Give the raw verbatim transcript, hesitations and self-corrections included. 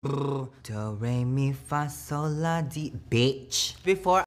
Do, re, mi, fa, sol, la, di, bitch. Before